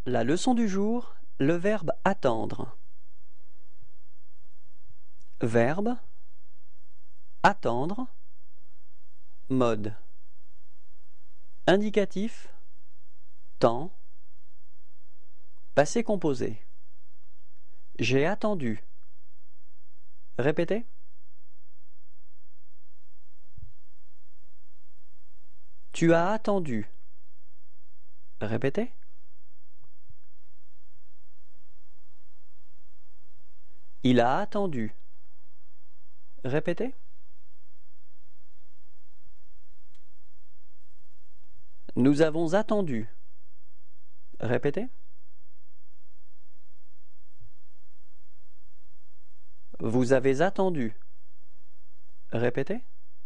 La leçon du jour, le verbe attendre. Verbe, attendre, mode. Indicatif, temps, passé composé. J'ai attendu. Répétez. Tu as attendu. Répétez. Il a attendu. Répétez. Nous avons attendu. Répétez. Vous avez attendu. Répétez.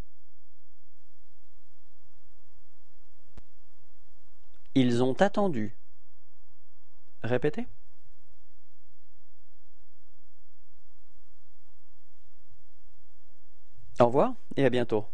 Ils ont attendu. Répétez. Au revoir et à bientôt.